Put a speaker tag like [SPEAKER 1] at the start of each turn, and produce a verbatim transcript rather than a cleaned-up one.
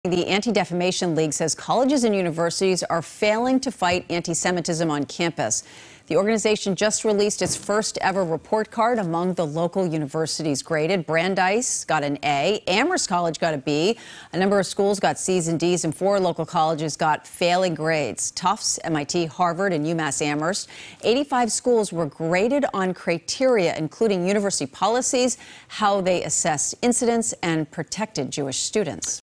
[SPEAKER 1] The Anti-Defamation League says colleges and universities are failing to fight anti-Semitism on campus. The organization just released its first ever report card among the local universities graded. Brandeis got an A, Amherst College got a B, a number of schools got C's and D's, and four local colleges got failing grades. Tufts, M I T, Harvard, and UMass Amherst. eighty-five schools were graded on criteria, including university policies, how they assessed incidents, and protected Jewish students.